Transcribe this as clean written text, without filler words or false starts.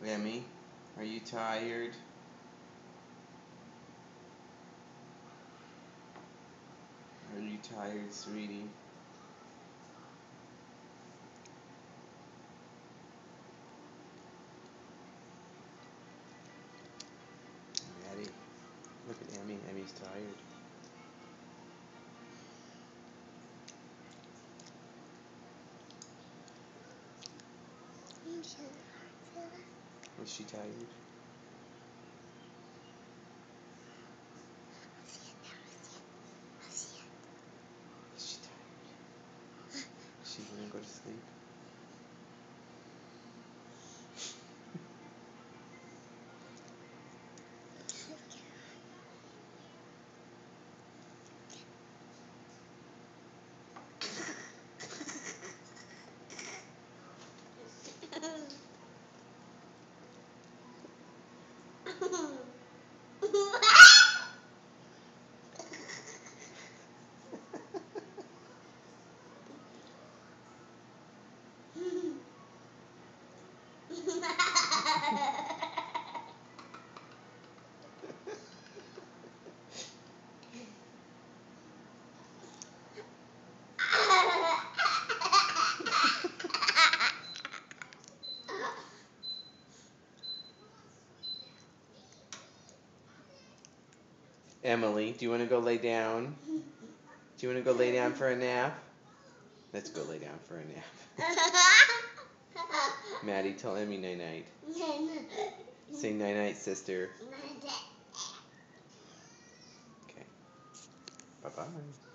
Emmy, are you tired? Are you tired, sweetie? Maddie, look at Emmy. Emmy's tired. Is she tired? Is she tired? She wanna go to sleep? Emily, do you want to go lay down? Do you want to go lay down for a nap? Let's go lay down for a nap. Maddie, tell Emmy night-night. Say night-night, sister. Okay. Bye-bye.